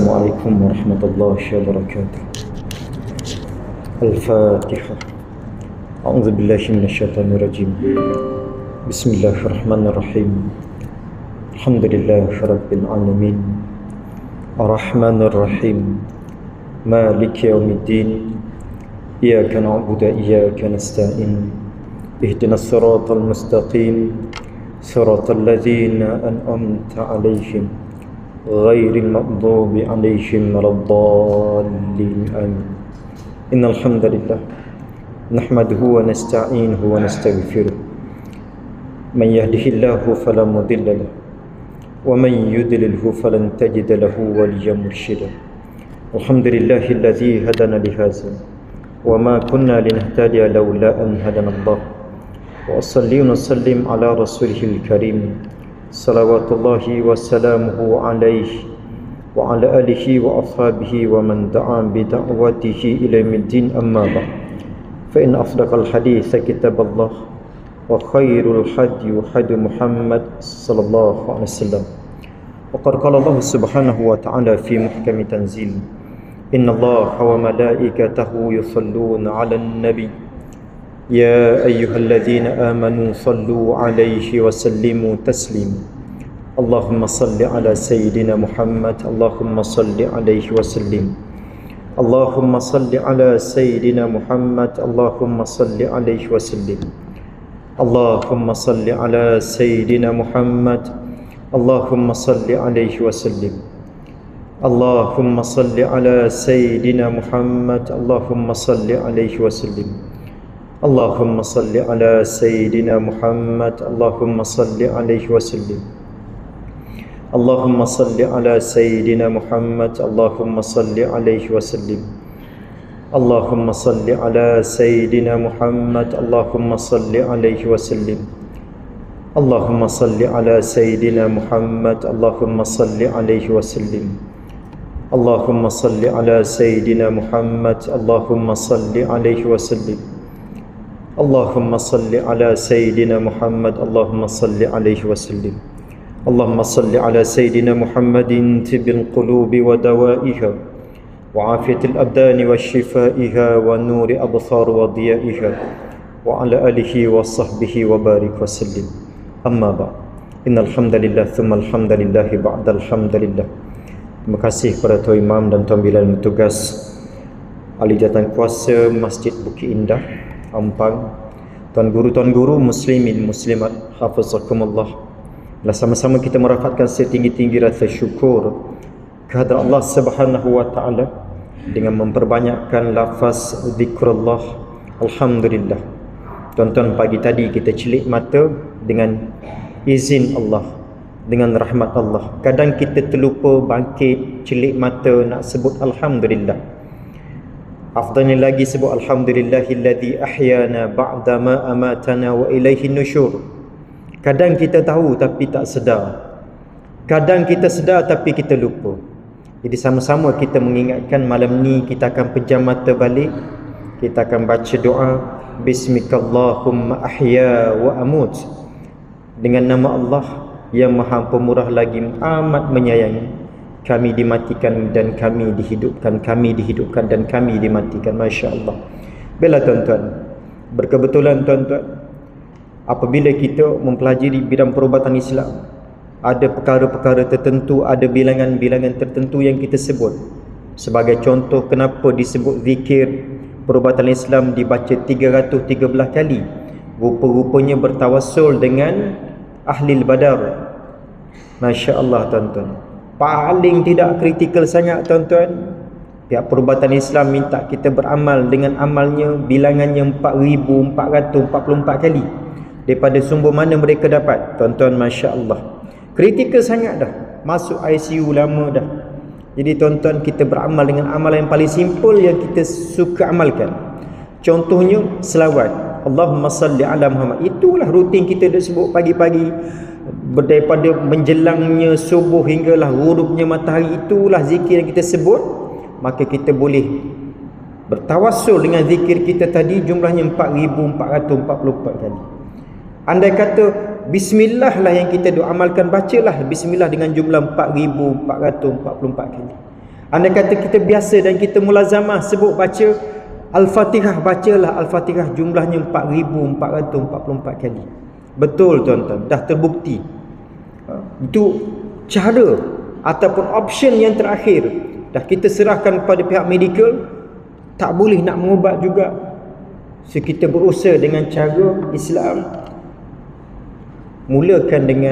Assalamualaikum warahmatullahi wabarakatuh. Al-Fatihah. A'udzu billahi minasyaitonir rajim. Bismillahirrahmanirrahim. Alhamdulillahirabbil alamin. Arrahmanir rahim. Maliki yaumiddin. Iyyaka na'budu wa iyyaka nasta'in. Ihdinas siratal mustaqim. Siratal ladzina an'amta 'alaihim ghairil maghdubi 'alaihim waladdallin. Amin. Innal hamdalillah nahmaduhu wa nasta'inuhu wa nastaghfiruh. Man yahdihillahu fala mudilla lahu wa man yudlilhu falan tajida lahu waliyyan mursyida. Alhamdulillahilladzi hadana li hadza wa ma kunna linahtadiya laula an hadana Allah. Wa salli wa sallim ala rasulihil karim. Salawatullahi wa salamuhu alaihi wa ala alihi wa ashabihi wa man da'a bi da'watihi ila yaumiddin, amma ba'd. Fa in afdaqal hadits kitaballah wa khairul hadi hadi Muhammad sallallahu alaihi wasallam. Wa qala Allah subhanahu wa ta'ala fi muhkami tanzil. Innallaha wa malaikatahu yusalluna 'alan nabi. يا أيها الذين آمنوا صلوا عليه وسلموا تسليما. اللهم صل على سيدنا محمد. اللهم صل عليه وسلم. اللهم صل على سيدنا محمد. اللهم صل عليه وسلم. اللهم صل على سيدنا محمد. اللهم صل عليه وسلم. اللهم صل على سيدنا محمد. اللهم صل عليه وسلم. اللهم صل على سيدنا محمد. اللهم صل عليه وسلم. اللهم صل على سيدنا محمد. اللهم صل عليه وسلم. اللهم صل على سيدنا محمد. اللهم صل عليه وسلم. اللهم صل على سيدنا محمد. اللهم صل عليه وسلم. اللهم صل على سيدنا محمد. اللهم صل عليه وسلم. اللهم صل على سيدنا محمد. اللهم صل عليه وسلم. اللهم صل على سيدنا محمد طب القلوب ودوائها وعافية الأبدان وشفائها ونور أبصار وضيائها وعلى آله وصحبه وبارك وسلم. أما بعد. إن الحمد لله ثم الحمد لله بعد الحمد لله. Terima kasih kepada Tuan Imam dan Tuan Bilal Tugas Ahli Jawatan Kuasa Masjid Bukit Indah Ampang, tuan guru muslimin muslimat hafizakumullah. Sama-sama kita merafatkan setinggi-tinggi rasa syukur kehadrat Allah Subhanahu wa taala dengan memperbanyakkan lafaz zikrullah. Alhamdulillah. Tuan-tuan, pagi tadi kita celik mata dengan izin Allah, dengan rahmat Allah. Kadang kita terlupa bangkit celik mata nak sebut alhamdulillah. Afdalnya lagi sebut alhamdulillahilladzi ahyana ba'dama amatana wa ilaihi nusyur. Kadang kita tahu tapi tak sedar. Kadang kita sedar tapi kita lupa. Jadi sama-sama kita mengingatkan malam ni kita akan pejam mata balik. Kita akan baca doa Bismikallahumma ahya wa amut. Dengan nama Allah yang Maha Pemurah lagi amat menyayangi. Kami dimatikan dan kami dihidupkan, kami dihidupkan dan kami dimatikan. Masya Allah. Bila tuan-tuan, berkebetulan tuan-tuan, apabila kita mempelajari bidang perubatan Islam, ada perkara-perkara tertentu, ada bilangan-bilangan tertentu yang kita sebut. Sebagai contoh, kenapa disebut zikir perubatan Islam dibaca 313 kali? Rupa-rupanya bertawassul dengan Ahlil Badar. Masya Allah tuan-tuan. Paling tidak kritikal sangat tuan-tuan, pihak perubatan Islam minta kita beramal dengan amalnya bilangannya 4444 kali. Daripada sumber mana mereka dapat? Tuan-tuan, Masya Allah, kritikal sangat dah. Masuk ICU lama dah. Jadi tuan-tuan, kita beramal dengan amalan yang paling simple yang kita suka amalkan. Contohnya selawat Allahumma salli ala Muhammad. Itulah rutin kita dah sebut pagi-pagi. Daripada menjelangnya subuh hinggalah ghurubnya matahari, itulah zikir yang kita sebut. Maka kita boleh bertawassul dengan zikir kita tadi, jumlahnya 4444 kali. Andai kata bismillah lah yang kita doa amalkan, bacalah bismillah dengan jumlah 4444 kali. Andai kata kita biasa dan kita mulazamah sebut baca Al-Fatihah, bacalah Al-Fatihah jumlahnya 4,444 kali. Betul tuan-tuan, dah terbukti. Itu cara ataupun option yang terakhir. Dah kita serahkan kepada pihak medical, tak boleh nak mengubat juga. So kita berusaha dengan cara Islam, mulakan dengan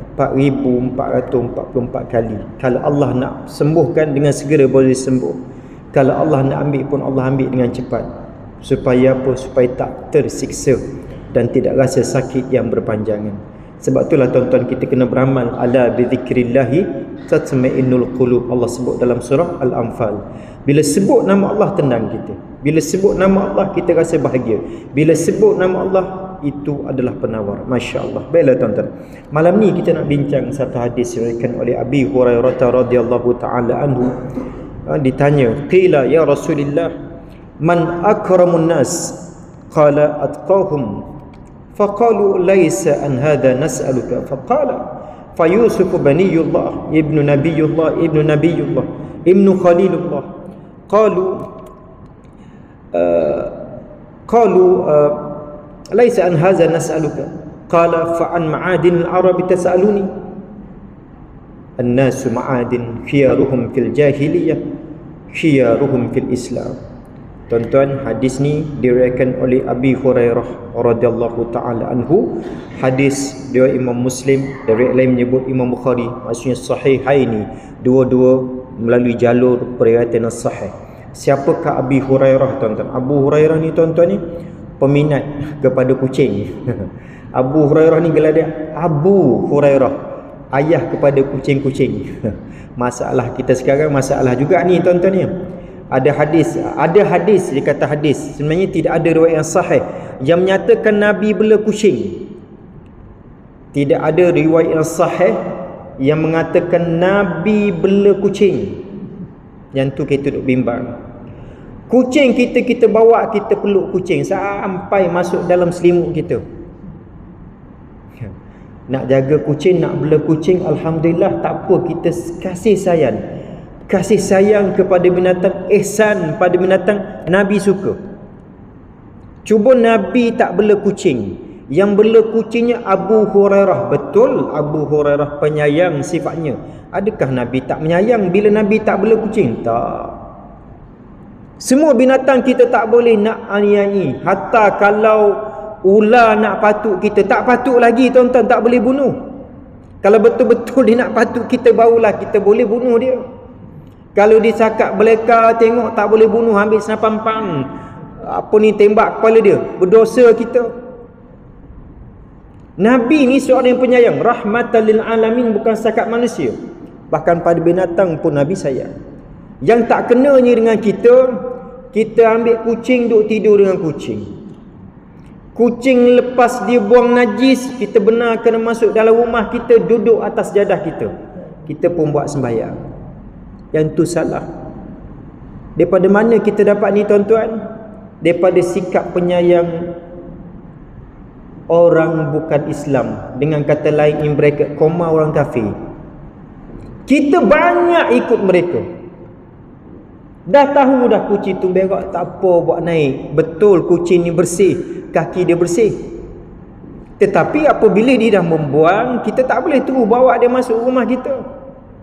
4,444 kali. Kalau Allah nak sembuhkan, dengan segera boleh sembuh. Kalau Allah nak ambil pun Allah ambil dengan cepat. Supaya apa? Supaya tak tersiksa dan tidak rasa sakit yang berpanjangan. Sebab itulah tuan-tuan, kita kena beramal. Ala bi dzikrillahi tatma'innul qulub. Allah sebut dalam surah Al-Anfal. Bila sebut nama Allah, tenang kita. Bila sebut nama Allah, kita rasa bahagia. Bila sebut nama Allah, itu adalah penawar. Masya Allah. Baiklah tuan-tuan, malam ni kita nak bincang satu hadis diriwayatkan oleh Abi Hurairah radhiyallahu taala anhu. Ditanya, qila ya Rasulillah, man akramun nas? Qala atqahum. Faqalu laysa an hadha nas'aluka. Faqala fa Yusuf baniyullah ibnu nabiyullah ibnu nabiyullah ibnu khalilullah. Qalu laysa an hadha nas'aluka. Qala fa an ma'adin al-arab tas'aluni. An-nasu ma'adin khiyaruhum fil jahiliyah khiyaruhum fil Islam. Tuan-tuan, hadis ni diriwayatkan oleh Abi Hurairah radhiyallahu taala anhu. Hadis riwayat Imam Muslim, dari lain menyebut Imam Bukhari, maksudnya sahihaini, dua-dua melalui jalur periwayatan sahih. Siapakah Abi Hurairah tuan-tuan? Abu Hurairah ni tuan-tuan ni peminat kepada kucing. Abu Hurairah ni gelar dia Abu Hurairah, ayah kepada kucing-kucing. Masalah kita sekarang masalah juga ni tuan-tuan ni. Ada hadis, dia kata hadis, sebenarnya tidak ada riwayat yang sahih yang menyatakan Nabi bela kucing. Tidak ada riwayat yang sahih yang mengatakan Nabi bela kucing. Yang tu kita duk bimbang. Kucing kita bawa, kita peluk kucing sampai masuk dalam selimut kita. Nak jaga kucing, nak bela kucing, alhamdulillah, tak apa, kita kasih sayang. Kasih sayang kepada binatang, ihsan pada binatang, Nabi suka. Cuba Nabi tak bela kucing. Yang bela kucingnya Abu Hurairah. Betul, Abu Hurairah penyayang sifatnya. Adakah Nabi tak menyayang bila Nabi tak bela kucing? Tak. Semua binatang kita tak boleh nak aniai. Hatta kalau ular nak patuk kita, tak patuk lagi tuan-tuan, tak boleh bunuh. Kalau betul-betul dia nak patuk kita, barulah kita boleh bunuh dia. Kalau dia cakap beleka, tengok, tak boleh bunuh, ambil senapan pang, apa ni, tembak kepala dia, berdosa kita. Nabi ni seorang yang penyayang, rahmatan lil alamin, bukan setakat manusia, bahkan pada binatang pun Nabi sayang. Yang tak kenanya dengan kita, kita ambil kucing, duk tidur dengan kucing. Kucing lepas dia buang najis, kita benar kena masuk dalam rumah kita, duduk atas jadah kita, kita pun buat sembahyang. Yang tu salah. Daripada mana kita dapat ni tuan-tuan? Daripada sikap penyayang orang bukan Islam. Dengan kata lain, in bracket, koma, orang kafir. Kita banyak ikut mereka. Dah tahu dah kucing tu berak, tak apa, buat naik. Betul kucing ni bersih, kaki dia bersih. Tetapi apabila dia dah membuang, kita tak boleh terus bawa dia masuk rumah kita.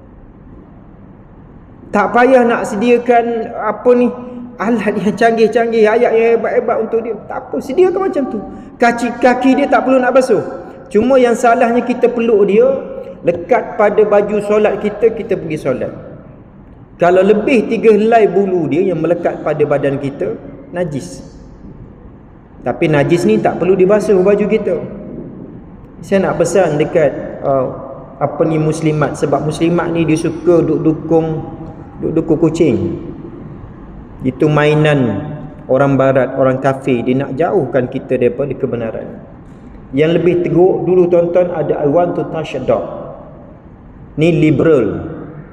Tak payah nak sediakan apa ni, alat yang canggih-canggih, ayat yang hebat-hebat untuk dia. Tak apa, sediakan macam tu. Kaki dia tak perlu nak basuh. Cuma yang salahnya kita peluk dia, lekat pada baju solat kita, kita pergi solat. Kalau lebih 3 helai bulu dia yang melekat pada badan kita, najis. Tapi najis ni tak perlu dibasuh baju kita. Saya nak pesan dekat apa ni, muslimat. Sebab muslimat ni dia suka dukung kucing. Itu mainan orang barat, orang kafir. Dia nak jauhkan kita daripada kebenaran. Yang lebih teruk dulu tuan-tuan, ada I want to touch a dog. Ni liberal.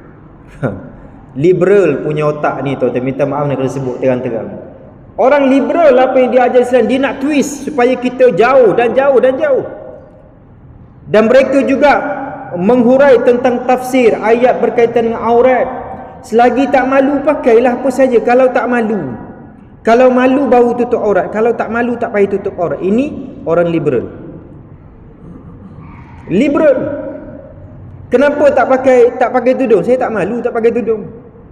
Liberal punya otak ni tuan-tuan. Minta maaf nak kena sebut terang-terang. Orang liberal, apa yang dia ajar Islam, dia nak twist supaya kita jauh dan jauh dan jauh. Dan mereka juga menghurai tentang tafsir ayat berkaitan dengan aurat. Selagi tak malu, pakailah apa saja. Kalau tak malu, kalau malu baru tutup aurat, kalau tak malu tak payah tutup aurat. Ini orang liberal. Liberal. Kenapa tak pakai tudung? Saya tak malu tak pakai tudung.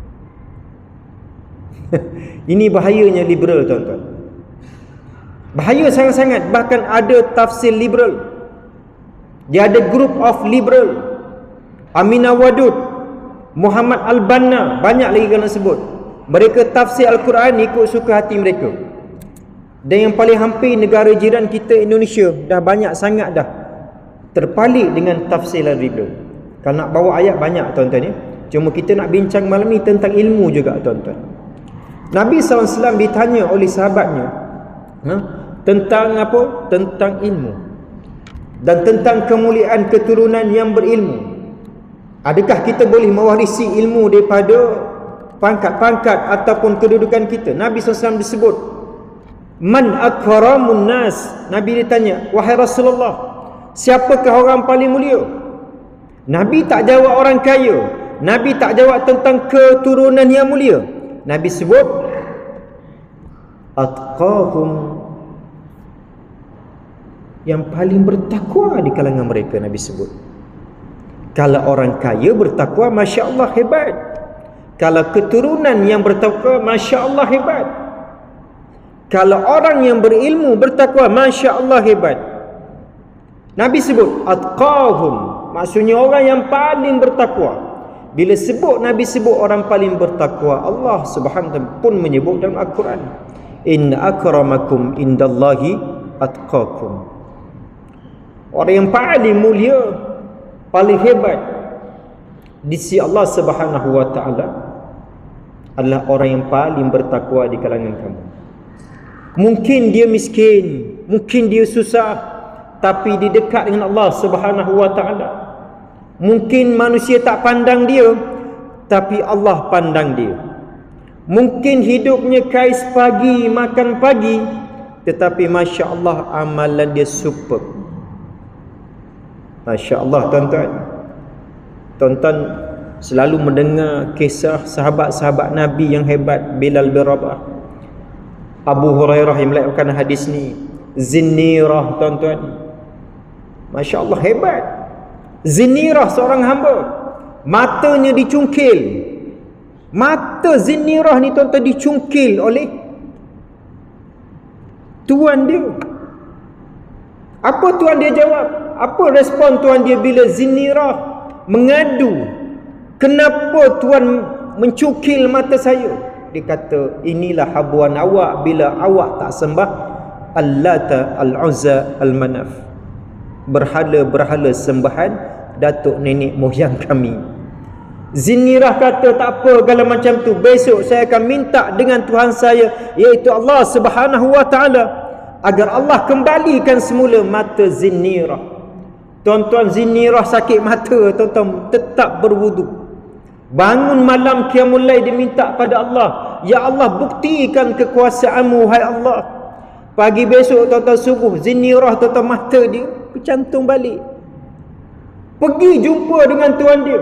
Ini bahayanya liberal, tuan-tuan. Bahaya sangat-sangat. Bahkan ada tafsir liberal. Dia ada group of liberal. Aminah Wadud, Muhammad Al-Banna, banyak lagi kalau nak sebut. Mereka tafsir Al-Quran ikut suka hati mereka. Dan yang paling hampir negara jiran kita Indonesia dah banyak sangat dah terpalit dengan tafsir liberal. Kalau nak bawa ayat banyak, tuan-tuan ya. Cuma kita nak bincang malam ni tentang ilmu juga, tuan-tuan. Nabi SAW ditanya oleh sahabatnya tentang apa? Tentang ilmu dan tentang kemuliaan keturunan yang berilmu. Adakah kita boleh mewarisi ilmu daripada pangkat-pangkat ataupun kedudukan kita? Nabi SAW disebut, Man akramun nas. Nabi ditanya, wahai Rasulullah, siapakah orang paling mulia? Nabi tak jawab orang kaya. Nabi tak jawab tentang keturunan yang mulia. Nabi sebut, atqahum, yang paling bertakwa di kalangan mereka. Nabi sebut, kalau orang kaya bertakwa, Masya Allah hebat. Kalau keturunan yang bertakwa, Masya Allah hebat. Kalau orang yang berilmu bertakwa, Masya Allah hebat. Nabi sebut atqahum, maksudnya orang yang paling bertakwa. Bila sebut Nabi sebut orang paling bertakwa, Allah Subhanahu wa taala pun menyebut dalam Al-Quran, inna akramakum indallahi atqakum. Orang yang paling mulia, paling hebat di sisi Allah Subhanahu wa taala adalah orang yang paling bertakwa di kalangan kamu. Mungkin dia miskin, mungkin dia susah, tapi dia dekat dengan Allah Subhanahu wa taala. Mungkin manusia tak pandang dia, tapi Allah pandang dia. Mungkin hidupnya kais pagi makan pagi, tetapi Masya Allah amalan dia superb. Masya Allah, tuan-tuan. Tuan-tuan selalu mendengar kisah sahabat-sahabat Nabi yang hebat. Bilal bin Rabah, Abu Hurairah yang melakukan hadis ni, Zinnirah, tuan-tuan. Masya Allah hebat. Zinnirah seorang hamba, matanya dicungkil. Mata Zinnirah ni, tuan-tuan, dicungkil oleh tuan dia. Apa tuan dia jawab? Apa respon tuan dia bila Zinnirah mengadu, kenapa tuan mencukil mata saya? Dia kata, inilah habuan awak bila awak tak sembah Allata, Al-Uzza, Al-Manaf, berhala-berhala sembahan datuk nenek moyang kami. Zinnirah kata, tak apa kalau macam tu, besok saya akan minta dengan Tuhan saya, iaitu Allah Subhanahu wa taala, agar Allah kembalikan semula mata Zinnirah. Tuan-tuan, Zinnirah sakit mata, tuan-tuan, tetap berwudu. Bangun malam qiyamul lail, dia minta pada Allah, ya Allah, buktikan kekuasaanmu, wahai Allah. Pagi besok, tuan-tuan, subuh, Zinnirah, tuan-tuan, mata dia bercantum balik. Pergi jumpa dengan Tuhan dia.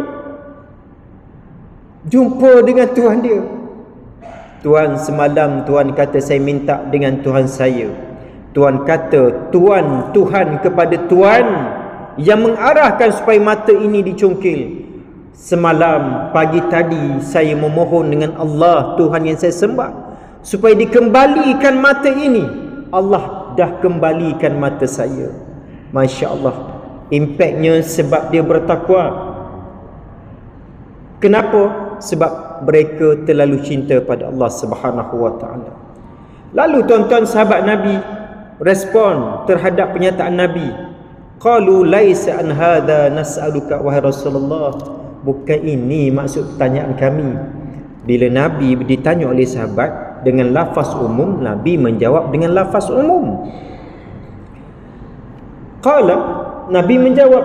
Jumpa dengan Tuhan dia. Tuhan, semalam Tuhan kata saya minta dengan Tuhan saya. Tuhan kata, Tuhan kepada Tuhan yang mengarahkan supaya mata ini dicungkil. Semalam, pagi tadi, saya memohon dengan Allah, Tuhan yang saya sembah, supaya dikembalikan mata ini. Allah dah kembalikan mata saya. Masya Allah. Impaknya sebab dia bertakwa. Kenapa? Sebab mereka terlalu cinta pada Allah Subhanahu wa taala. Lalu tuan-tuan, sahabat Nabi respon terhadap pernyataan Nabi. Qalu laisa an hadha nas'aluka wahai Rasulullah. Bukan ini maksud pertanyaan kami. Bila Nabi ditanya oleh sahabat dengan lafaz umum, Nabi menjawab dengan lafaz umum. Qala, Nabi menjawab,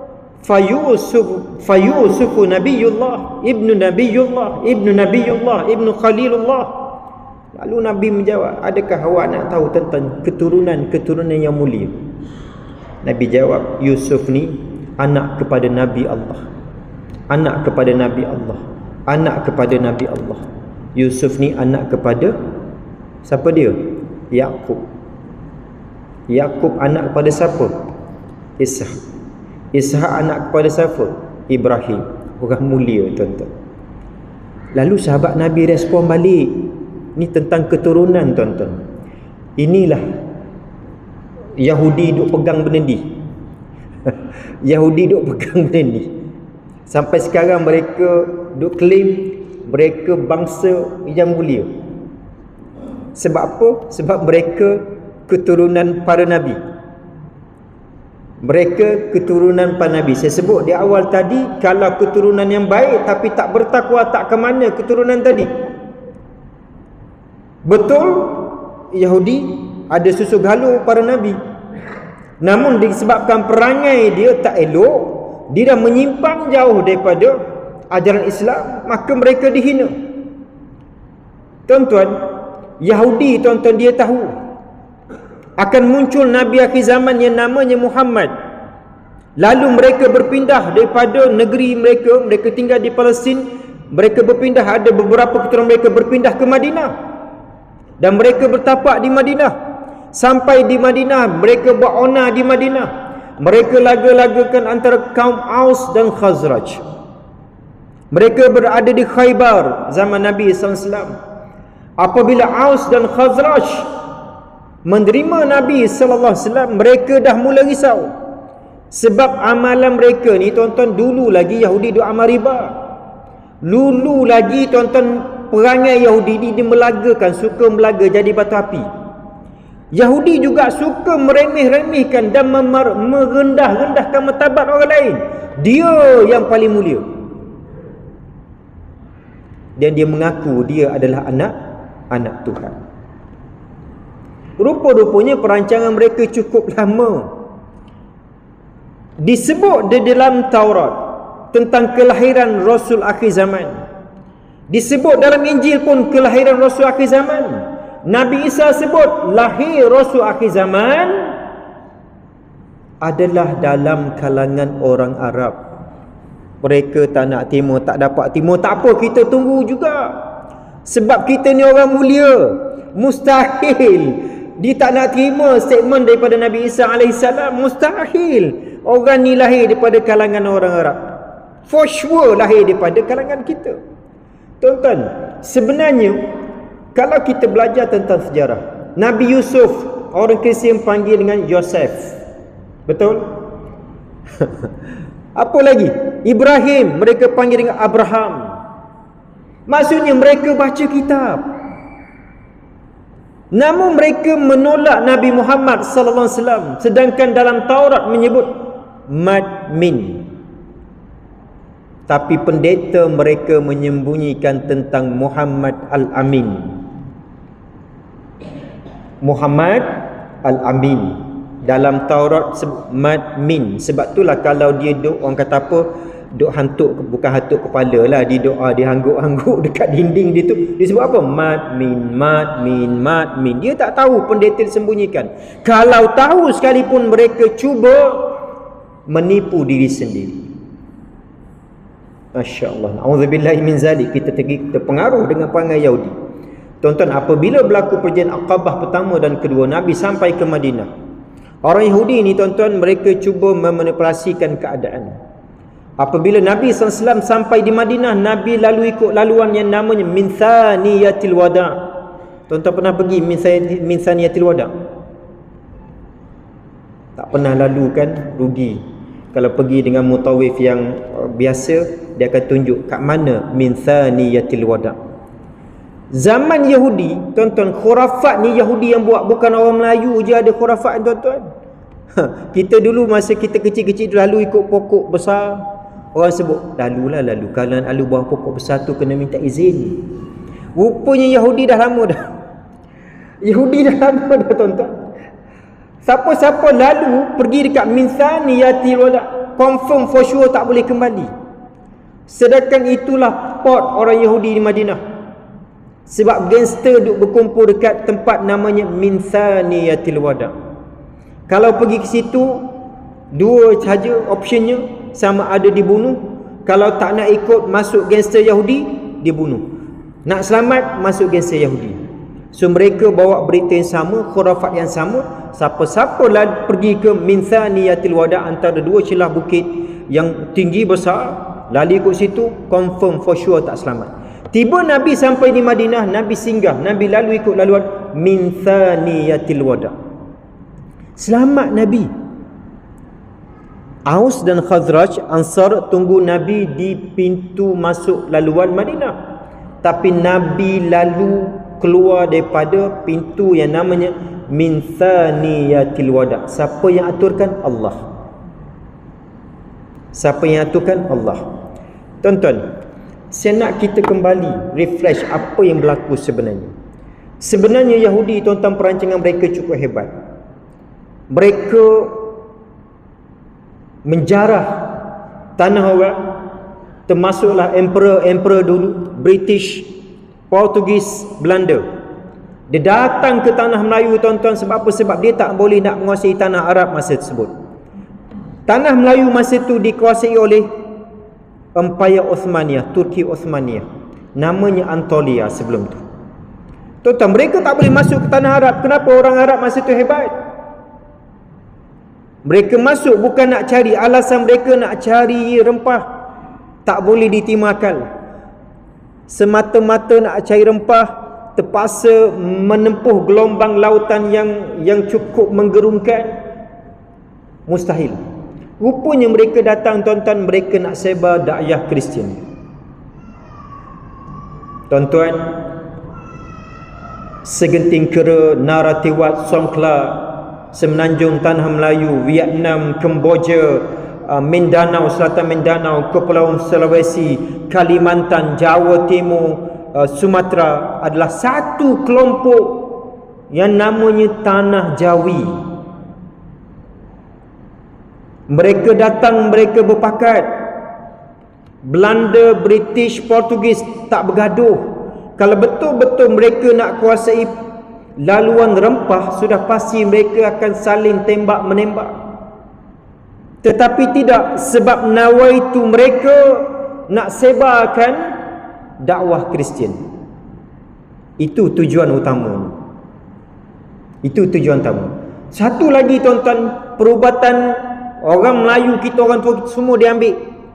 Fayusuf Nabiyullah, ibnu Nabiyullah, ibnu Khalilullah. Lalu Nabi menjawab, adakah awak nak tahu tentang keturunan yang mulia? Nabi jawab, Yusuf ni anak kepada Nabi Allah, anak kepada Nabi Allah, anak kepada Nabi Allah. Yusuf ni anak kepada siapa dia? Yaqub. Yaqub anak kepada siapa? Ishak. Ishak anak kepada siapa? Ibrahim. Orang mulia, tuan-tuan. Lalu sahabat Nabi respon balik. Ni tentang keturunan, tuan-tuan. Inilah Yahudi duk pegang benda ni. Yahudi duk pegang benda ni. Sampai sekarang mereka duk claim mereka bangsa yang mulia. Sebab apa? Sebab mereka keturunan para Nabi. Mereka keturunan para Nabi. Saya sebut di awal tadi, kalau keturunan yang baik tapi tak bertakwa, tak ke mana keturunan tadi. Betul, Yahudi ada susu galuh para Nabi. Namun disebabkan perangai dia tak elok, dia dah menyimpang jauh daripada ajaran Islam, maka mereka dihina. Tuan-tuan, Yahudi, tuan-tuan, dia tahu akan muncul Nabi akhir zaman yang namanya Muhammad. Lalu mereka berpindah daripada negeri mereka, mereka tinggal di Palestin, mereka berpindah, ada beberapa keturunan mereka berpindah ke Madinah. Dan mereka bertapak di Madinah. Sampai di Madinah, mereka buat onar di Madinah. Mereka laga-lagakan antara kaum Aus dan Khazraj. Mereka berada di Khaybar zaman Nabi SAW. Apabila Aus dan Khazraj menerima Nabi SAW, mereka dah mula risau. Sebab amalan mereka ni, tuan-tuan, dulu lagi Yahudi duk amal riba. Dulu lagi, tuan-tuan, perangai Yahudi ni dia melagakan, suka melaga jadi batu api. Yahudi juga suka meremeh-remehkan dan merendah-rendahkan martabat orang lain. Dia yang paling mulia. Dan dia mengaku dia adalah anak Tuhan. Rupa-rupanya perancangan mereka cukup lama. Disebut di dalam Taurat tentang kelahiran Rasul akhir zaman. Disebut dalam Injil pun kelahiran Rasul akhir zaman. Nabi Isa sebut lahir Rasul akhir zaman adalah dalam kalangan orang Arab. Mereka tak nak timur, tak dapat timur, tak apa, kita tunggu juga. Sebab kita ni orang mulia. Mustahil dia tak nak terima statement daripada Nabi Isa AS. Mustahil orang ni lahir daripada kalangan orang Arab. For sure lahir daripada kalangan kita. Tuan-tuan, sebenarnya kalau kita belajar tentang sejarah, Nabi Yusuf orang Kristian panggil dengan Yosef. Betul? Apa lagi? Ibrahim mereka panggil dengan Abraham. Maksudnya mereka baca kitab. Namun mereka menolak Nabi Muhammad sallallahu alaihi wasallam, sedangkan dalam Taurat menyebut Madmin. Tapi pendeta mereka menyembunyikan tentang Muhammad Al-Amin. Muhammad Al-Amin. Dalam Taurat sebut Madmin. Sebab itulah kalau dia duk, orang kata apa, duk hantuk, bukan hantuk kepala lah, dia doa, dia hangguk-hangguk dekat dinding dia tu, dia sebut apa? Madmin, Madmin, Madmin. Dia tak tahu pendeta disembunyikan. Kalau tahu sekalipun mereka cuba menipu diri sendiri. Masya Allah. A'udzubillahi min zalik. Kita terpengaruh dengan perangai Yahudi. Tuan-tuan, apabila berlaku perjanjian Aqabah pertama dan kedua, Nabi sampai ke Madinah. Orang Yahudi ni, tuan-tuan, mereka cuba memanipulasikan keadaan. Apabila Nabi SAW sampai di Madinah, Nabi lalu ikut laluan yang namanya Min Thaniyatil Wada'. Tuan-tuan pernah pergi Min Thaniyatil Wada'? Tak pernah lalu kan? Rugi. Kalau pergi dengan mutawif yang biasa, dia akan tunjuk kat mana Min Thaniyatil Wada'. Zaman Yahudi, tuan-tuan, khurafat ni Yahudi yang buat, bukan orang Melayu je ada khurafat, tuan-tuan. Kita dulu masa kita kecil-kecil lalu ikut pokok besar, orang sebut lalulah lalu, kalau lalu bawah pokok besar tu kena minta izin. Rupanya Yahudi dah lama dah. Yahudi dah lama dah, tuan-tuan. Siapa-siapa lalu pergi dekat Min Thaniyatil Wada', confirm for sure tak boleh kembali. Sedangkan itulah pot orang Yahudi di Madinah. Sebab gangster duk berkumpul dekat tempat namanya Min Thaniyatil Wada'. Kalau pergi ke situ, dua saja optionnya, sama ada dibunuh. Kalau tak nak ikut masuk gangster Yahudi, dia bunuh. Nak selamat masuk gangster Yahudi. So mereka bawa berita yang sama, khurafat yang sama. Siapa-siapa lah pergi ke min thaniyatil wada, antara dua celah bukit yang tinggi besar, lali ke situ, confirm for sure tak selamat. Tiba Nabi sampai di Madinah, Nabi singgah, Nabi lalu ikut laluan min thaniyatil wada. Selamat Nabi. Aus dan Khazraj Ansar tunggu Nabi di pintu masuk laluan Madinah. Tapi Nabi lalu keluar daripada pintu yang namanya min thaniyatil wada. Siapa yang aturkan? Allah. Siapa yang aturkan? Allah. Tuan-tuan, saya nak kita kembali refresh apa yang berlaku sebenarnya. Sebenarnya Yahudi, tuan-tuan, perancangan mereka cukup hebat. Mereka menjarah tanah orang, termasuklah emperor dulu, British, Portugis, Belanda. Dia datang ke tanah Melayu, tuan-tuan, sebab apa? Sebab dia tak boleh nak menguasai tanah Arab masa tersebut. Tanah Melayu masa itu dikuasai oleh Empire Osmaniyah, Turki Osmaniyah. Namanya Anatolia sebelum tu. Tuan-tuan, mereka tak boleh masuk ke tanah Arab. Kenapa? Orang Arab masa itu hebat. Mereka masuk bukan nak cari, alasan mereka nak cari rempah. Tak boleh diterima akal. Semata-mata nak cari rempah, terpaksa menempuh gelombang lautan yang cukup menggerunkan. Mustahil. Rupanya mereka datang, tuan-tuan, mereka nak sebar dakwah Kristian. Tuan-tuan, segenting kera, Narathiwat, Songkhla, Semenanjung Tanah Melayu, Vietnam, Kemboja, Mindanao, Selatan Mindanao, Kepulauan Sulawesi, Kalimantan, Jawa Timur, Sumatera adalah satu kelompok yang namanya Tanah Jawi. Mereka datang, mereka berpakat. Belanda, British, Portugis tak bergaduh. Kalau betul-betul mereka nak kuasai laluan rempah, sudah pasti mereka akan saling tembak-menembak. Tetapi tidak, sebab nawaitu mereka nak sebarkan dakwah Kristian. Itu tujuan utama. Itu tujuan utama. Satu lagi, tuan-tuan, perubatan orang Melayu kita, orang tua kita semua diambil.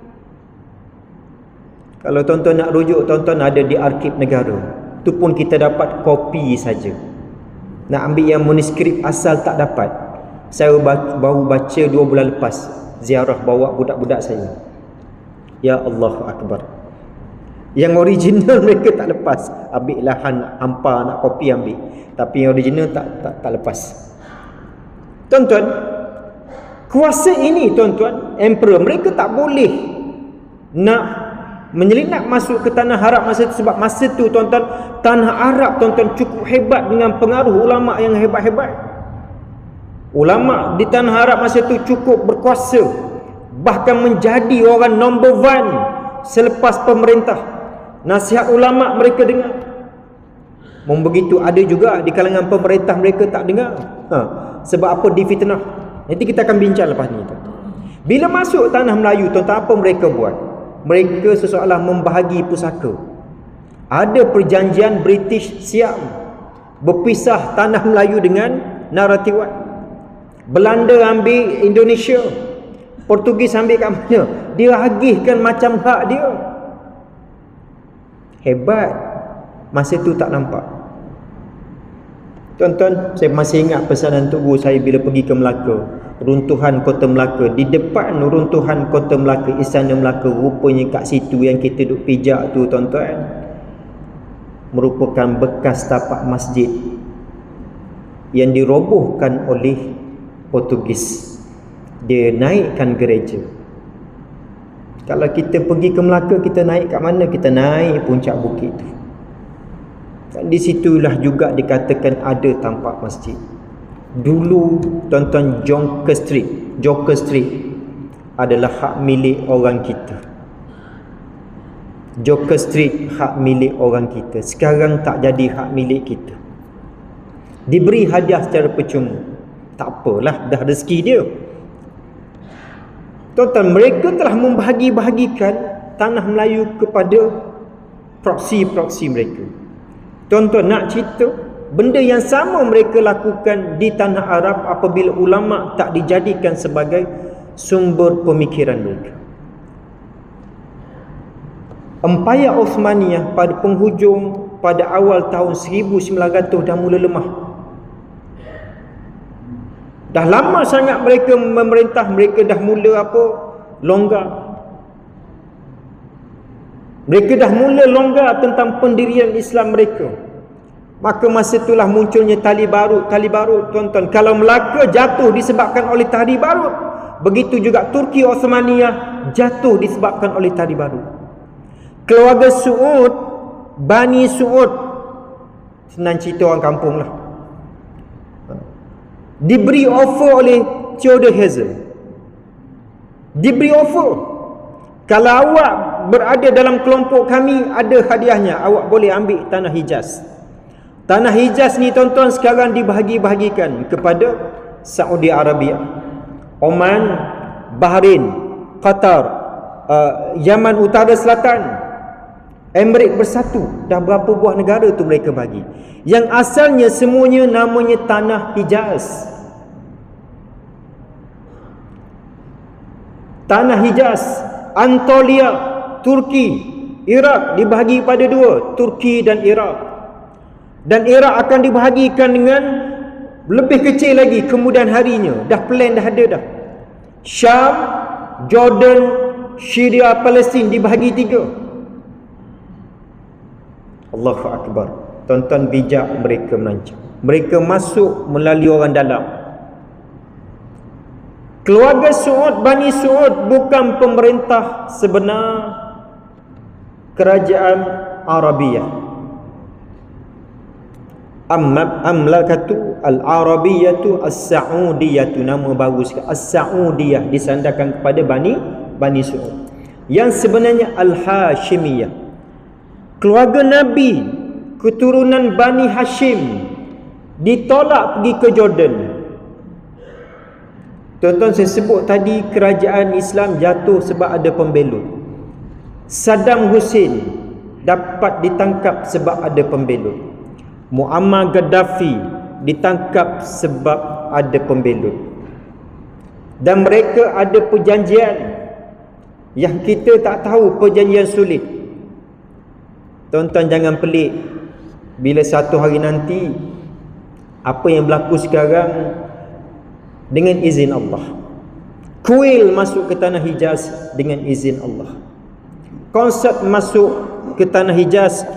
Kalau tuan-tuan nak rujuk, tuan-tuan, ada di Arsip Negara. Itu pun kita dapat kopi saja. Nak ambil yang manuskrip asal tak dapat. Saya baru baca 2 bulan lepas, ziarah bawa budak-budak saya. Ya Allah Akbar. Yang original mereka tak lepas. Ambil lahan hampa nak kopi ambil. Tapi yang original tak lepas. Tuan-tuan, kuasa ini, tuan-tuan, emperor, mereka tak boleh nak menyelinap masuk ke tanah Arab masa itu. Sebab masa itu, tuan-tuan, tanah Arab, tuan-tuan, cukup hebat dengan pengaruh ulama yang hebat-hebat. Ulama di tanah Arab masa itu cukup berkuasa, bahkan menjadi orang number 1 selepas pemerintah. Nasihat ulama mereka dengar. Begitu ada juga di kalangan pemerintah mereka tak dengar. Sebab apa? Difitnah. Nanti kita akan bincang lepas ni, tuan-tuan. Bila masuk tanah Melayu, tuan-tuan, apa mereka buat? Mereka seolah membahagi pusaka. Ada perjanjian British Siam, berpisah tanah Melayu dengan Narathiwat. Belanda ambil Indonesia, Portugis ambil kat mana? Dia agihkan macam hak dia. Hebat. Masa tu tak nampak. Tuan-tuan, saya masih ingat pesanan Tok Guru saya bila pergi ke Melaka. Runtuhan kota Melaka. Di depan runtuhan kota Melaka, Istana Melaka, rupanya kat situ yang kita duk pijak tu, tuan-tuan, merupakan bekas tapak masjid yang dirobohkan oleh Portugis. Dia naikkan gereja. Kalau kita pergi ke Melaka, kita naik kat mana? Kita naik puncak bukit tu. Dan di situlah juga dikatakan ada tampak masjid. Dulu, tuan-tuan, Joker Street adalah hak milik orang kita. Joker Street hak milik orang kita. Sekarang tak jadi hak milik kita. Diberi hadiah secara percuma. Tak apalah, dah rezeki dia. Tuan-tuan, mereka telah membahagi-bahagikan tanah Melayu kepada proksi-proksi mereka. Tuan-tuan nak cerita, benda yang sama mereka lakukan di tanah Arab apabila ulama tak dijadikan sebagai sumber pemikiran mereka. Empayar Uthmaniyah pada penghujung pada awal tahun 1900 dah mula lemah. Dah lama sangat mereka memerintah, mereka dah mula longgar. Mereka dah mula longgar tentang pendirian Islam mereka. Maka masa itulah munculnya tali barut, tuan-tuan. Kalau Melaka jatuh disebabkan oleh tali barut, begitu juga Turki Osmaniyah jatuh disebabkan oleh tali barut. Keluarga Saud, Bani Saud, senang cerita orang kampung lah, diberi offer oleh Theodore Herzl. Diberi offer, kalau awak berada dalam kelompok kami, ada hadiahnya, awak boleh ambil tanah Hijaz. Tanah Hijaz ni tuan-tuan sekarang dibahagi-bahagikan kepada Saudi Arabia, Oman, Bahrain, Qatar, Yaman Utara Selatan, Emirates Bersatu. Dah berapa buah negara tu mereka bagi, yang asalnya semuanya namanya tanah Hijaz. Tanah Hijaz, Anatolia, Turki, Iraq dibahagi pada dua, Turki dan Iraq. Dan Iraq akan dibahagikan dengan lebih kecil lagi kemudian harinya. Dah plan dah ada dah. Syam, Jordan, Syria, Palestin dibahagi tiga. Allahu Akbar. Tuan-tuan, bijak mereka merancang. Mereka masuk melalui orang dalam. Keluarga Saud, Bani Saud bukan pemerintah sebenar kerajaan Arabiyah. Amlakatu al-Arabiyatu as-Saudiyatu, nama baru sekali. As-Saudiyah disandarkan kepada Bani Saud, yang sebenarnya Al-Hashimiyah. Keluarga Nabi, keturunan Bani Hashim, ditolak pergi ke Jordan. Tuan-tuan, saya sebut tadi kerajaan Islam jatuh sebab ada pembelot. Saddam Hussein dapat ditangkap sebab ada pembelot. Muammar Gaddafi ditangkap sebab ada pembelot. Dan mereka ada perjanjian yang kita tak tahu, perjanjian sulit. Tuan-tuan, jangan pelik bila satu hari nanti apa yang berlaku sekarang dengan izin Allah. Kuil masuk ke tanah Hijaz dengan izin Allah. Konsert masuk ke tanah Hijaz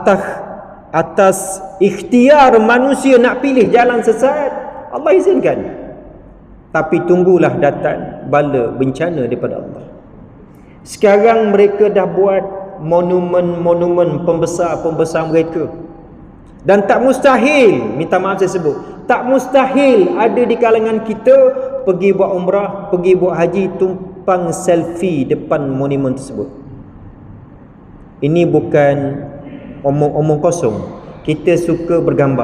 atas ikhtiar manusia nak pilih jalan sesat. Allah izinkan. Tapi tunggulah datang bala bencana daripada Allah. Sekarang mereka dah buat monumen pembesar mereka. Dan tak mustahil, minta maaf saya sebut, tak mustahil ada di kalangan kita pergi buat umrah, pergi buat haji, tumpang selfie depan monumen tersebut. Ini bukan omong-omong kosong. Kita suka bergambar.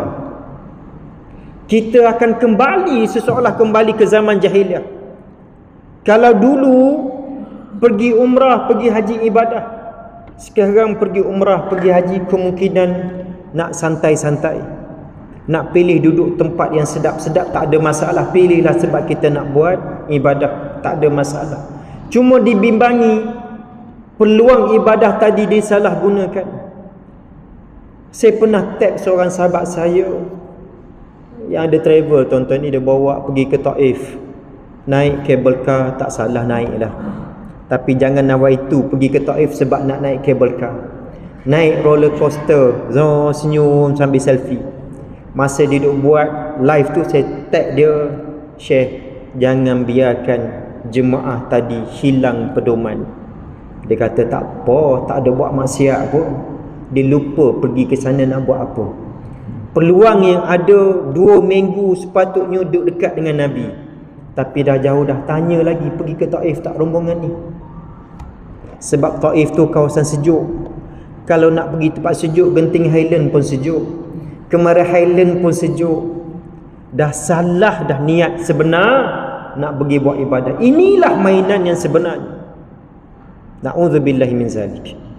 Kita akan kembali seseolah kembali ke zaman jahiliah. Kalau dulu pergi umrah, pergi haji ibadah, sekarang pergi umrah, pergi haji kemungkinan nak santai-santai, nak pilih duduk tempat yang sedap-sedap, tak ada masalah, pilihlah sebab kita nak buat ibadah, tak ada masalah. Cuma dibimbangi peluang ibadah tadi disalahgunakan. Saya pernah tag seorang sahabat saya yang ada travel, tuan-tuan ni, dia bawa pergi ke Taif, naik kabel car, tak salah naik lah. Tapi jangan nawa itu pergi ke Taif sebab nak naik kabel car. Naik roller coaster, senyum sambil selfie. Masa dia duduk buat live tu, saya tag dia, share, jangan biarkan jemaah tadi hilang pedoman. Dia kata tak apa, tak ada buat maksiat pun. Dia lupa pergi ke sana nak buat apa. Peluang yang ada 2 minggu sepatutnya duduk dekat dengan Nabi, tapi dah jauh dah, tanya lagi pergi ke Taif tak rombongan ni. Sebab Taif tu kawasan sejuk. Kalau nak pergi tempat sejuk, Genting Highland pun sejuk, Kemara Highland pun sejuk. Dah salah dah niat sebenar nak pergi buat ibadah. Inilah mainan yang sebenarnya. Na'udzubillahi min zalik.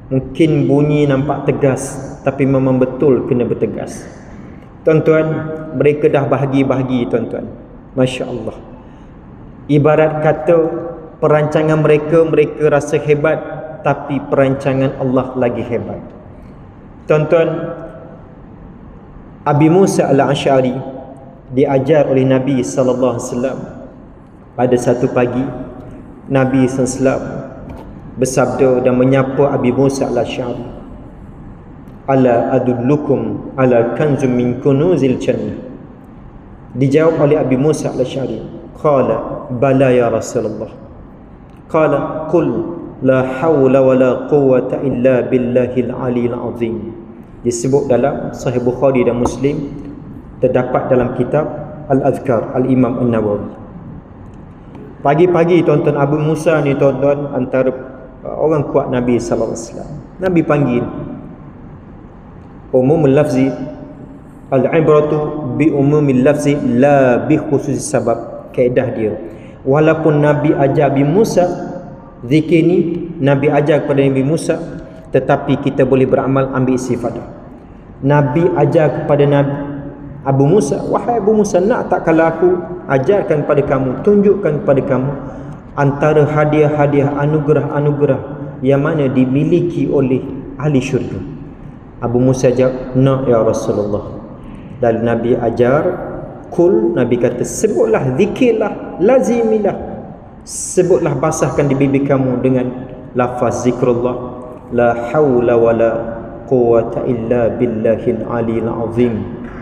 Mungkin bunyi nampak tegas, tapi memang betul kena bertegas. Tuan-tuan, mereka dah bahagi-bahagi tuan-tuan. Masya Allah. Ibarat kata perancangan mereka rasa hebat, tapi perancangan Allah lagi hebat. Tuan-tuan, Abi Musa al-Asy'ari diajar oleh Nabi SAW. Pada satu pagi, Nabi SAW bersabda dan menyapa Abi Musa al-Asy'ari, "Ala adullukum ala kanzum min kunuzil jannah." Dijawab oleh Abi Musa al-Asy'ari, qala bala ya Rasulullah. Qala qul la hawla wa la quwwata illa billahil aliyil azim. Disebut dalam Sahih Bukhari dan Muslim, terdapat dalam kitab Al-Azkar Al-Imam An-Nawawi. Pagi-pagi tuan-tuan, Abu Musa ni tuan-tuan antara orang kuat Nabi sallallahu alaihi wasallam. Nabi panggil. Umumul lafzi, al-ibratu bi umumil lafzi la bi khususis sabab. Kaedah dia, walaupun Nabi ajar Nabi Musa zikir ni, Nabi ajar kepada Nabi Musa, tetapi kita boleh beramal ambil istifadah. Nabi ajar kepada Nabi Abu Musa, wahai Abu Musa, nak tak kalau aku ajarkan kepada kamu, tunjukkan kepada kamu antara hadiah-hadiah, anugerah-anugerah yang mana dimiliki oleh ahli syurga. Abu Musa jawab, nak ya Rasulullah. Dan Nabi ajar, kul, Nabi kata, sebutlah, zikirlah, lazimilah, sebutlah, basahkan di bibir kamu dengan lafaz zikrullah, la hawla wa la quwwata illa billahil aliyil azim.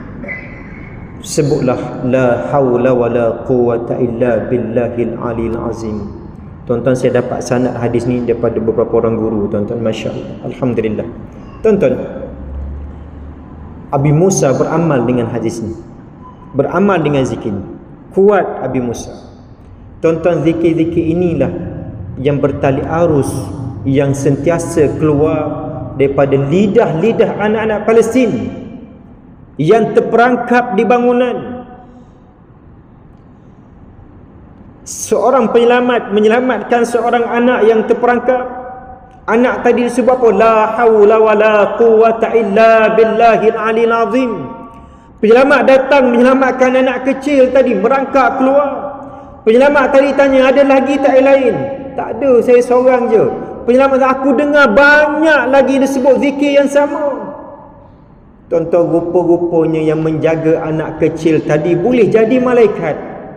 Sebutlah la hawla wa la quwwata illa billahil aliyil azim. Tuan-tuan, saya dapat sanad hadis ni daripada beberapa orang guru tuan-tuan, masya-Allah, alhamdulillah. Tuan-tuan, Abi Musa beramal dengan hadis ni, beramal dengan zikir ni. Kuat Abi Musa. Tuan-tuan, zikir-zikir inilah yang bertali arus, yang sentiasa keluar daripada lidah-lidah anak-anak Palestin yang terperangkap di bangunan. Seorang penyelamat menyelamatkan seorang anak yang terperangkap. Anak tadi disebut apa? La haula wa la quwwata illa billahil aliyil azim. Penyelamat datang menyelamatkan anak kecil tadi, merangkak keluar. Penyelamat tadi tanya, ada lagi tak yang lain? Tak ada, saya seorang je. Penyelamat, aku dengar banyak lagi disebut zikir yang sama. Tuan-tuan, rupa-rupanya yang menjaga anak kecil tadi boleh jadi malaikat.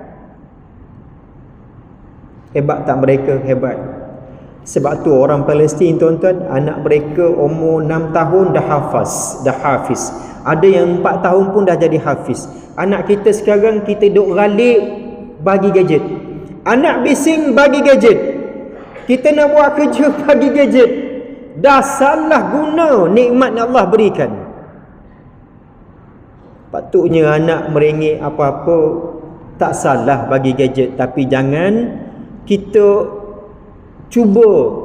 Hebat tak mereka? Hebat. Sebab tu orang Palestin tuan-tuan, anak mereka umur 6 tahun dah hafiz. Ada yang 4 tahun pun dah jadi hafiz. Anak kita sekarang, kita duk ralik bagi gadget. Anak bising bagi gadget. Kita nak buat kerja bagi gadget. Dah salah guna nikmat yang Allah berikan. Patutnya anak merengek apa-apa tak salah bagi gadget, tapi jangan kita cuba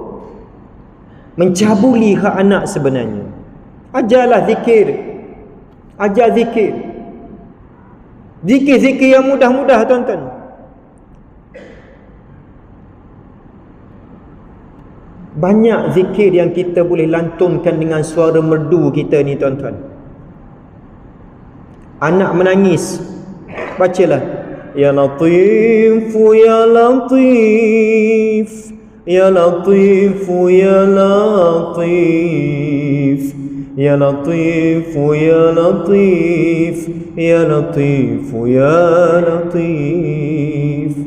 mencabuli hak anak sebenarnya. Ajarlah zikir. Ajar zikir. Zikir-zikir yang mudah-mudah tuan-tuan. Banyak zikir yang kita boleh lantunkan dengan suara merdu kita ni tuan-tuan. Anak menangis, bacalah, ya latif ya latif, ya latif ya latif, ya latif ya latif, ya latif ya latif,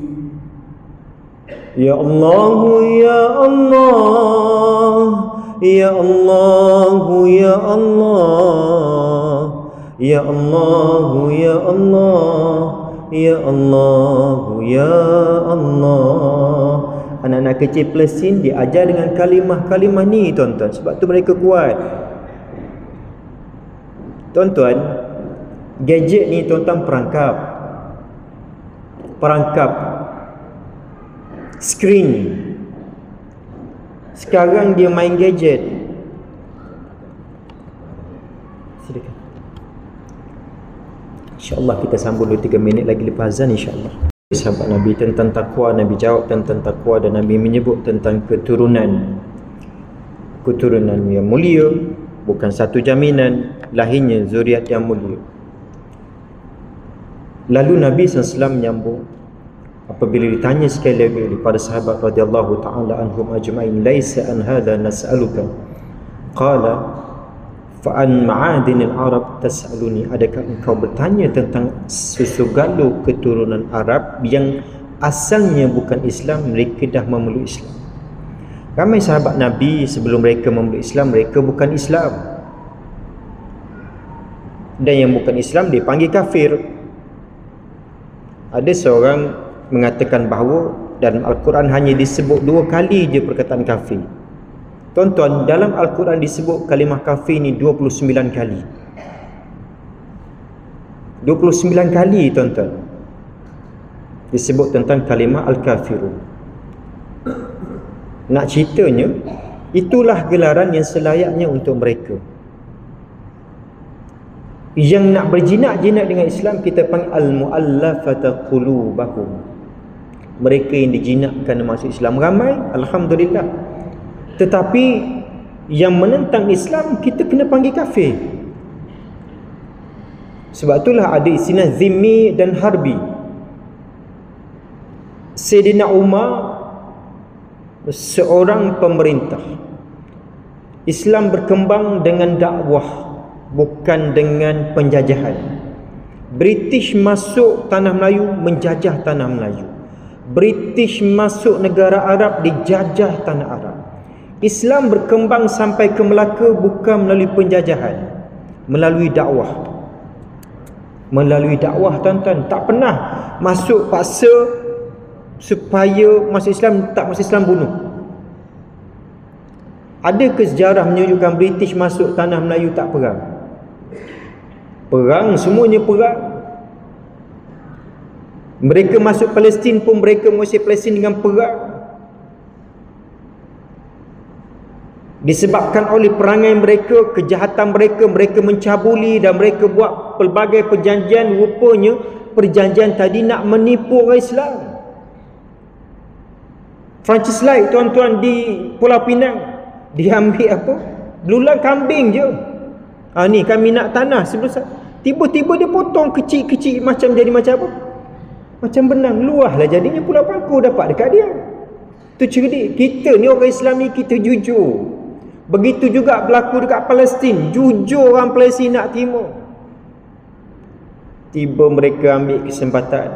ya Allah ya Allah, ya Allah ya Allah, ya Allah ya Allah, ya Allah ya Allah. Anak-anak kecil Palestin diajar dengan kalimah-kalimah ni tuan-tuan, sebab tu mereka kuat. Tuan-tuan, gadget ni tuan-tuan perangkap skrin. Sekarang dia main gadget. Silakan. InsyaAllah kita sambung 2-3 minit lagi lepas azan insyaAllah. Sahabat Nabi tentang takwa, Nabi jawab tentang takwa dan Nabi menyebut tentang keturunan keturunan yang mulia, bukan satu jaminan lahirnya zuriat yang mulia. Lalu Nabi SAW menyambung apabila ditanya sekali lagi kepada sahabat radhiyallahu ta'ala anhum ajma'in, laisa an hadha nas'aluka qala fa an ma'adinil Arab tas'aluni, adakah engkau bertanya tentang segala keturunan Arab yang asalnya bukan Islam, mereka dah memeluk Islam. Ramai sahabat Nabi sebelum mereka memeluk Islam, mereka bukan Islam, dan yang bukan Islam dipanggil kafir. Ada seorang mengatakan bahawa dalam Al-Quran hanya disebut 2 kali je perkataan kafir. Tuan-tuan, dalam Al-Quran disebut kalimah kafir ni 29 kali. 29 kali tuan-tuan disebut tentang kalimah Al-Kafirun. Nak ceritanya, itulah gelaran yang selayaknya untuk mereka. Yang nak berjinak-jinak dengan Islam kita panggil al-mu'allafata qulubahum. Mereka yang dijinakkan masuk Islam ramai, alhamdulillah. Tetapi yang menentang Islam kita kena panggil kafir. Sebab itulah ada istilah zimmi dan harbi. Sayyidina Umar seorang pemerintah. Islam berkembang dengan dakwah, bukan dengan penjajahan. British masuk tanah Melayu, menjajah tanah Melayu. British masuk negara Arab, dijajah tanah Arab. Islam berkembang sampai ke Melaka bukan melalui penjajahan, melalui dakwah. Melalui dakwah tuan-tuan, tak pernah masuk paksa supaya masuk Islam, tak masuk Islam bunuh. Ada ke sejarah menunjukkan British masuk tanah Melayu tak perang? Perang, semuanya perang. Mereka masuk Palestin pun mereka mengusir Palestin dengan perang. Disebabkan oleh perangai mereka, kejahatan mereka, mereka mencabuli dan mereka buat pelbagai perjanjian. Rupanya perjanjian tadi nak menipu orang Islam. Francis Light tuan-tuan di Pulau Pinang, dia ambil apa? Belulang kambing je. Ni kami nak tanah sebesar. Tiba-tiba dia potong kecil-kecil macam jadi macam apa? Macam benang. Luahlah jadinya Pulau Pangku dapat dekat dia. Tu cerdik. Kita ni orang Islam ni kita jujur. Begitu juga berlaku dekat Palestin. Jujur orang Palestin nak terima. Tiba mereka ambil kesempatan.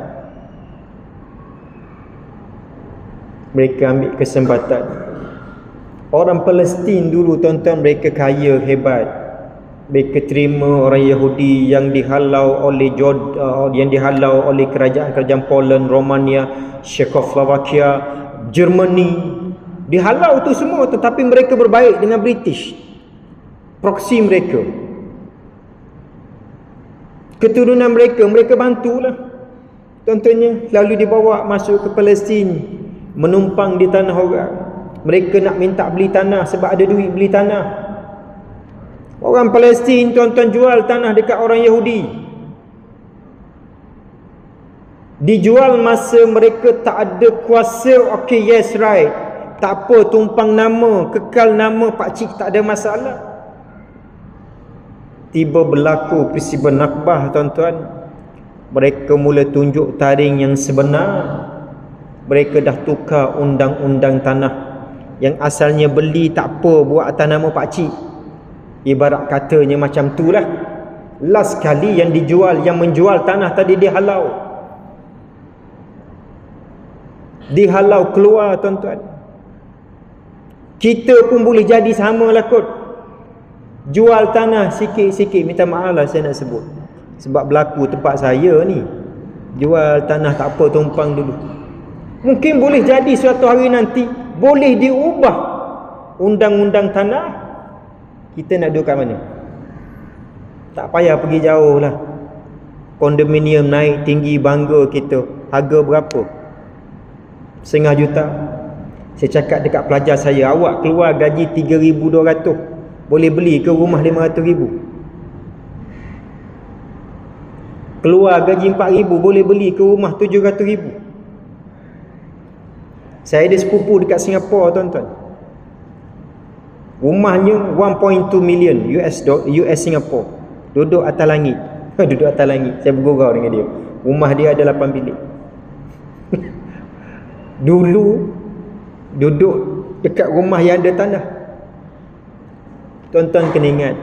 Mereka ambil kesempatan. Orang Palestin dulu tuan-tuan mereka kaya, hebat. Mereka terima orang Yahudi yang dihalau oleh yang dihalau oleh kerajaan-kerajaan Poland, Romania, Czechoslovakia, Germany. Dihalau tu semua, tetapi mereka berbaik dengan British. Proksi mereka. Keturunan mereka bantulah. Contohnya lalu dibawa masuk ke Palestin, menumpang di tanah orang. Mereka nak minta beli tanah sebab ada duit beli tanah. Orang Palestin tuan-tuan jual tanah dekat orang Yahudi. Dijual masa mereka tak ada kuasa. Okay, yes, right. Tak apa, tumpang nama, kekal nama pakcik, tak ada masalah. Tiba berlaku peristiwa Nakbah tuan-tuan. Mereka mula tunjuk taring yang sebenar. Mereka dah tukar undang-undang tanah. Yang asalnya beli tak apa, buat atas nama pakcik. Ibarat katanya macam tu lah. Last kali yang dijual, yang menjual tanah tadi dihalau. Dihalau keluar tuan-tuan. Kita pun boleh jadi sama lah kot. Jual tanah sikit-sikit. Minta maaf lah saya nak sebut. Sebab berlaku tempat saya ni. Jual tanah tak apa, tumpang dulu. Mungkin boleh jadi suatu hari nanti boleh diubah undang-undang tanah. Kita nak duduk kat mana? Tak payah pergi jauh lah. Kondominium naik tinggi, bangga kita. Harga berapa? $1,500,000. Saya cakap dekat pelajar saya, awak keluar gaji 3,200, boleh beli ke rumah 500,000? Keluar gaji 4,000, boleh beli ke rumah 700,000? Saya ada sepupu dekat Singapura tuan-tuan. Rumahnya 1.2 million US Singapore. Duduk atas langit. Duduk atas langit. Saya bergurau dengan dia. Rumah dia ada 8 bilik. Dulu duduk dekat rumah yang ada tanah. Tuan-tuan kena ingat,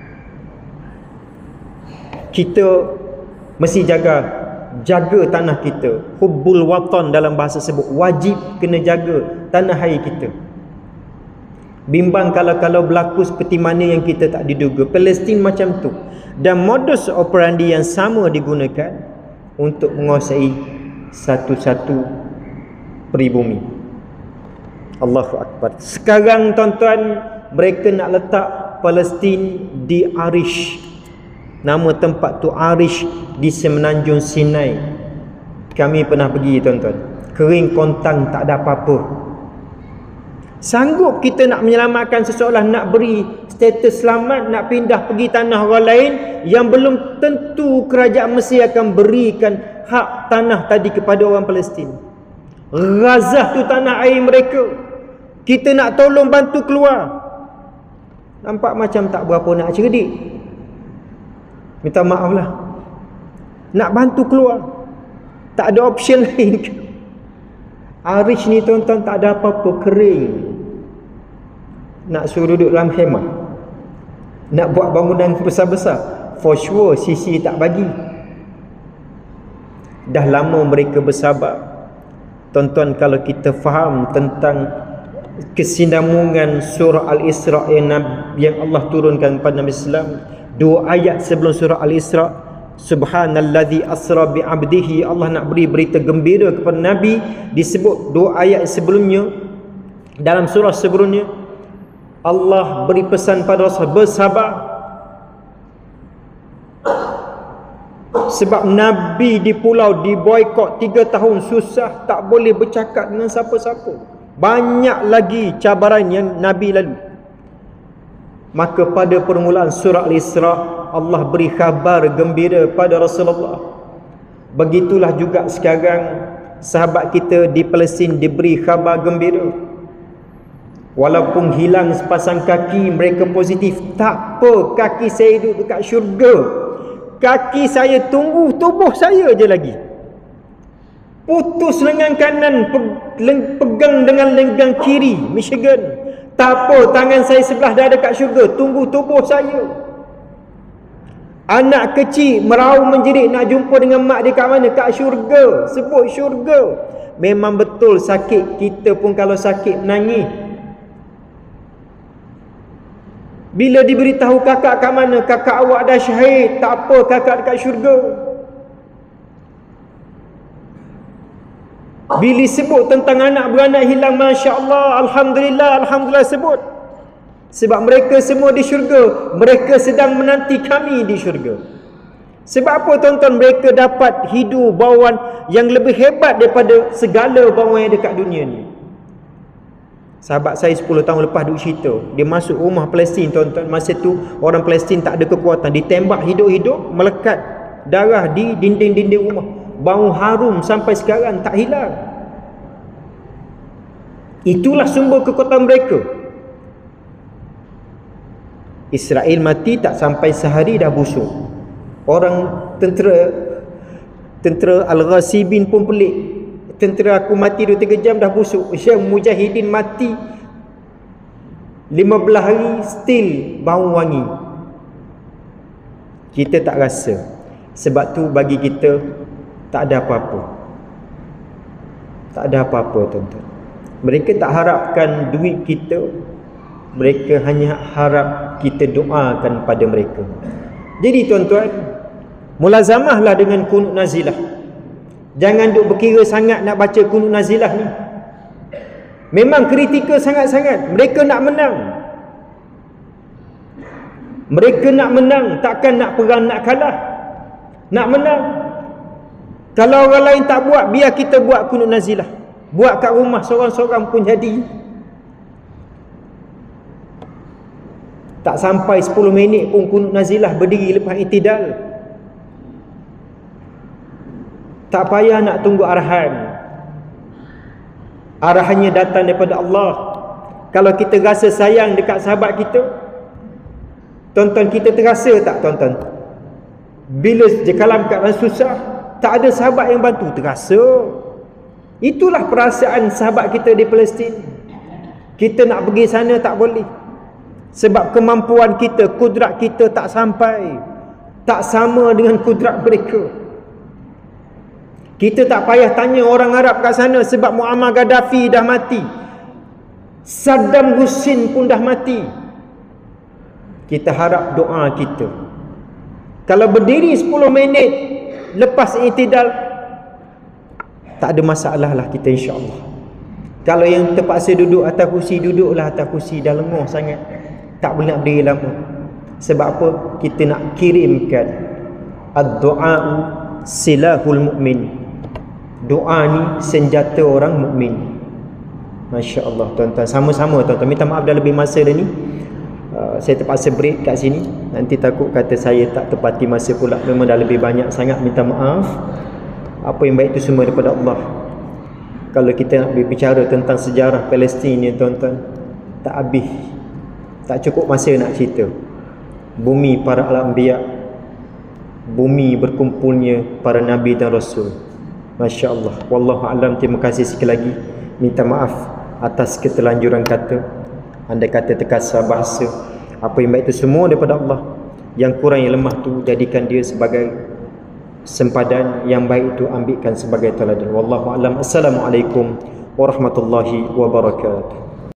kita mesti jaga tanah kita. Hubbul watan dalam bahasa sebut, wajib kena jaga tanah air kita. Bimbang kalau berlaku seperti mana yang kita tak diduga. Palestin macam tu. Dan modus operandi yang sama digunakan untuk menguasai satu-satu peribumi. Allahu Akbar. Sekarang tuan-tuan, mereka nak letak Palestin di Arish. Nama tempat tu Arish di semenanjung Sinai. Kami pernah pergi tuan-tuan. Kering kontang, tak ada apa-apa. Sanggup kita nak menyelamatkan seseorang, nak beri status selamat, nak pindah pergi tanah orang lain yang belum tentu kerajaan Mesir akan berikan hak tanah tadi kepada orang Palestin. Razah tu tanah air mereka. Kita nak tolong bantu keluar. Nampak macam tak berapa nak cerdik. Minta maaf lah. Nak bantu keluar, tak ada option lain. Arish ni tuan-tuan tak ada apa-apa, kering. Nak suruh duduk dalam khemah, nak buat bangunan besar-besar, for sure Sisi tak bagi. Dah lama mereka bersabar. Tuan-tuan, kalau kita faham tentang kesinambungan surah Al-Isra yang Allah turunkan kepada Nabi Sallam, 2 ayat sebelum surah Al-Isra, Subhanalladzi asra bi'abdihi, Allah nak beri berita gembira kepada Nabi. Disebut 2 ayat sebelumnya, dalam surah sebelumnya Allah beri pesan pada Rasul bersabar. Sebab Nabi di pulau diboikot 3 tahun, susah, tak boleh bercakap dengan siapa-siapa. Banyak lagi cabaran yang Nabi lalu. Maka pada permulaan surah Al-Isra, Allah beri khabar gembira pada Rasulullah. Begitulah juga sekarang sahabat kita di Palestin diberi khabar gembira. Walaupun hilang sepasang kaki, mereka positif. Tak apa, kaki saya duduk dekat syurga. Kaki saya tunggu tubuh saya je lagi. Putus lengan kanan, pegang dengan lengan kiri, Michigan. Tak apa, tangan saya sebelah dah dekat syurga, tunggu tubuh saya. Anak kecil meraung menjerit nak jumpa dengan mak dia kat mana? Kat syurga. Sebut syurga. Memang betul sakit. Kita pun kalau sakit menangis. Bila diberitahu kakak kat mana? Kakak awak dah syahid. Tak apa, kakak dekat syurga. Bila sebut tentang anak beranak hilang, Masya Allah, Alhamdulillah, Alhamdulillah sebut. Sebab mereka semua di syurga. Mereka sedang menanti kami di syurga. Sebab apa tuan-tuan? Mereka dapat hidup bauan yang lebih hebat daripada segala bauan yang dekat dunia ni. Sahabat saya 10 tahun lepas duk cerita, dia masuk rumah Palestin tuan-tuan. Masa tu orang Palestin tak ada kekuatan, ditembak hidup-hidup, melekat darah di dinding-dinding rumah. Bau harum sampai sekarang tak hilang. Itulah sumber kekuatan mereka. Israel mati tak sampai sehari dah busuk. Orang tentera Al-Ghasibin pun pelik. Tentera aku mati 2-3 jam dah busuk. Syekh Mujahidin mati 15 hari still bau wangi. Kita tak rasa. Sebab tu bagi kita tak ada apa-apa. Tak ada apa-apa tuan-tuan. Mereka tak harapkan duit kita. Mereka hanya harap kita doakan pada mereka. Jadi tuan-tuan, mulazamahlah dengan kunut nazilah. Jangan duk berkira sangat nak baca kunut nazilah ni. Memang kritikal sangat-sangat. Mereka nak menang. Mereka nak menang. Takkan nak perang, nak kalah. Nak menang. Kalau orang lain tak buat, biar kita buat kunut nazilah. Buat kat rumah seorang-seorang pun jadi. Tak sampai 10 minit pun kunut nazilah berdiri lepas i'tidal. Tak payah nak tunggu arahan. Arahannya datang daripada Allah. Kalau kita rasa sayang dekat sahabat kita, tuan-tuan, kita terasa tak tuan-tuan? Bila kalam keadaan susah, tak ada sahabat yang bantu, terasa. Itulah perasaan sahabat kita di Palestin. Kita nak pergi sana tak boleh, sebab kemampuan kita, kudrat kita tak sampai, tak sama dengan kudrat mereka. Kita tak payah tanya orang Arab kat sana, sebab Muammar Gaddafi dah mati, Saddam Hussein pun dah mati. Kita harap doa kita. Kalau berdiri 10 minit lepas i'tidal, tak ada masalah lah kita, insya-Allah. Kalau yang terpaksa duduk atas kursi, duduklah atas kursi, dah lenguh sangat, tak boleh nak berdiri lama. Sebab apa? Kita nak kirimkan ad-du'a'u silahul mu'min. Doa ni senjata orang mukmin. Masya-Allah tuan-tuan, sama-sama tuan-tuan. Minta maaf dah lebih masa dah ni. Saya terpaksa break kat sini. Nanti takut kata saya tak tepati masa pula. Memang dah lebih banyak sangat, minta maaf. Apa yang baik itu semua daripada Allah. Kalau kita nak berbicara tentang sejarah Palestin ni tuan-tuan, tak habis. Tak cukup masa nak cerita. Bumi para al-anbiya, bumi berkumpulnya para nabi dan rasul. Masya-Allah. Wallahu a'lam. Terima kasih sekali lagi. Minta maaf atas keterlanjuran kata. Andai kata terkasar bahasa. Apa yang baik itu semua daripada Allah. Yang kurang, yang lemah tu jadikan dia sebagai sempadan. Yang baik itu ambilkan sebagai teladan. Wallahu a'lam. Assalamualaikum warahmatullahi wabarakatuh.